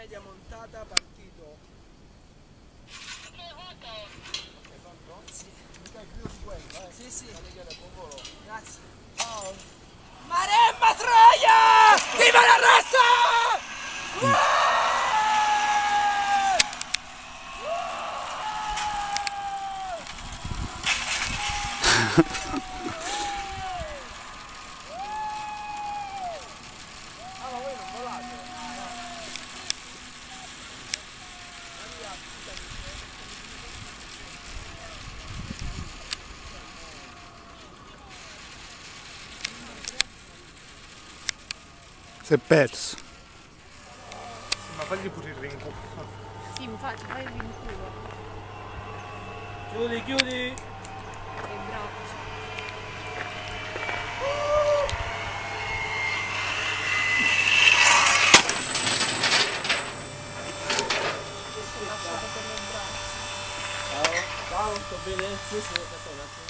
media montata, partito. Sì. Mica più di quello, Sì, sì. Buon Grazie. ciao. Maremma Troia! Viva la razza! Ah, ma voi non volate? Si è perso. Ma fagli pure il rinculo. Sì, infatti, fai il vinculo. Chiudi, chiudi! E braccia. Ciao, sto bene? Sì, sì, aspetta un attimo.